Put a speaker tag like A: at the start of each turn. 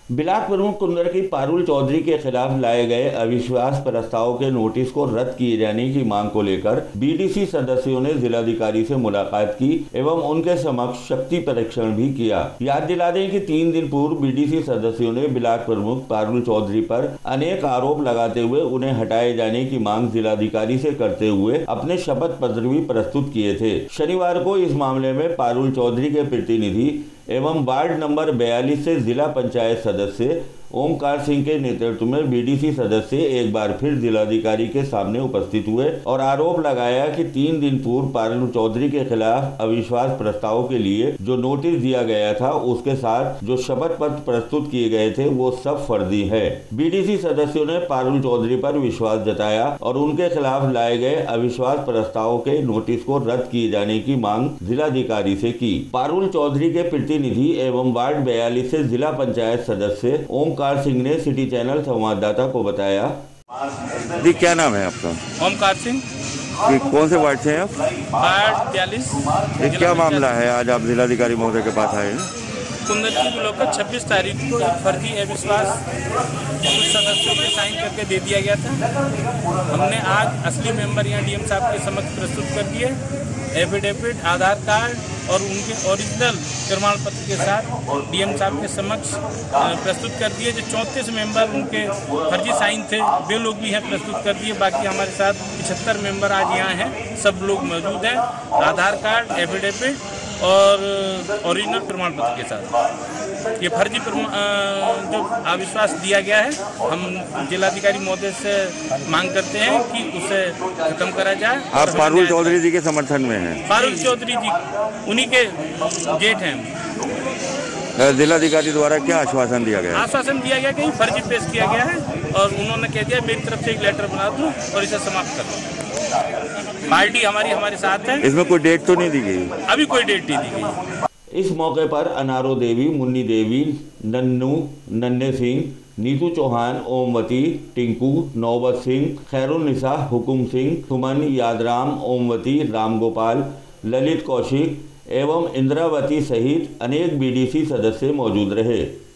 A: Block प्रमुख कुंदरकी पारुल चौधरी के खिलाफ लाए गए अविश्वास प्रस्ताव के नोटिस को रद्द किए जाने की मांग को लेकर बीडीसी सदस्यों ने जिलाधिकारी से मुलाकात की एवं उनके समक्ष शक्ति परीक्षण भी किया। याद दिला दें कि 3 दिन पूर्व बीडीसी सदस्यों ने ब्लॉक प्रमुख पारुल चौधरी पर अनेक आरोप लगाते हुए उन्हें हटाए जाने की मांग जिलाधिकारी से करते हुए अपने शपथ पत्र भी प्रस्तुत किए थे। शनिवार को इस मामले में पारुल चौधरी के प्रतिनिधि एवं वार्ड नंबर 42 से जिला पंचायत सदस्य ओमकार सिंह के नेतृत्व में बीडीसी सदस्य एक बार फिर जिलाधिकारी के सामने उपस्थित हुए और आरोप लगाया कि 3 दिन पूर्व पारुल चौधरी के खिलाफ अविश्वास प्रस्ताव के लिए जो नोटिस दिया गया था उसके साथ जो शपथ पत्र प्रस्तुत किए गए थे वो सब फर्जी है। बीडीसी सदस्यों ने पारुल चौधरी पर विश्वास जताया और उनके खिलाफ लाए गए अविश्वास प्रस्ताव के नोटिस को रद्द किए जाने की मांग जिलाधिकारी से की। पारुल चौधरी के प्रतिनिधि एवं वार्ड 42 से जिला पंचायत सदस्य ओमकार सिंह ने सिटी चैनल संवाददाता को बताया।
B: जी क्या नाम है आपका?
C: ओमकार सिंह।
B: कौन से वार्ड से हैं आप?
C: वार्ड 42।
B: ये क्या मामला है, आज आप जिलाधिकारी महोदय के पास आए हैं?
C: कुंदरकी ब्लॉक का 26 तारीख को फर्जी अविश्वास कुछ सदस्यों के साइन करके दे दिया गया था। हमने आज असली मेंबर यहाँ डीएम साहब के समक्ष प्रस्तुत कर दिए। एफिडेविट, आधार कार्ड और उनके ओरिजिनल प्रमाण पत्र के साथ डीएम साहब के समक्ष प्रस्तुत कर दिए। जो 34 मेंबर उनके फर्जी साइन थे वे लोग भी हैं प्रस्तुत कर दिए। बाकी हमारे साथ 75 मेंबर आज यहाँ हैं, सब लोग मौजूद हैं आधार कार्ड, एफिडेविट और ओरिजिनल प्रमाण पत्र के साथ। ये फर्जी जो अविश्वास दिया गया है, हम जिलाधिकारी महोदय से मांग करते हैं कि उसे खत्म करा जाए।
B: आप पारुल चौधरी जी के समर्थन में हैं?
C: पारुल चौधरी जी उन्हीं के जेठ हैं।
B: जिलाधिकारी द्वारा क्या आश्वासन दिया गया?
C: आश्वासन दिया गया कि फर्जी पेश किया गया है और उन्होंने कह दिया मेरी तरफ से एक लेटर बना दूं और इसे समाप्त कर दूं। पार्टी हमारे साथ है।
B: इसमें कोई डेट तो नहीं दी गई?
C: अभी कोई डेट नहीं दी गई।
A: इस मौके पर अनारो देवी, मुन्नी देवी, नन्नू, नन्हे सिंह, नीतू चौहान, ओमवती, टिंकू, नौबत सिंह, खैरुन्निसा, हुकुम सिंह, सुमन, यादराम, ओमवती, रामगोपाल, ललित कौशिक एवं इंद्रावती सहित अनेक बीडीसी सदस्य मौजूद रहे।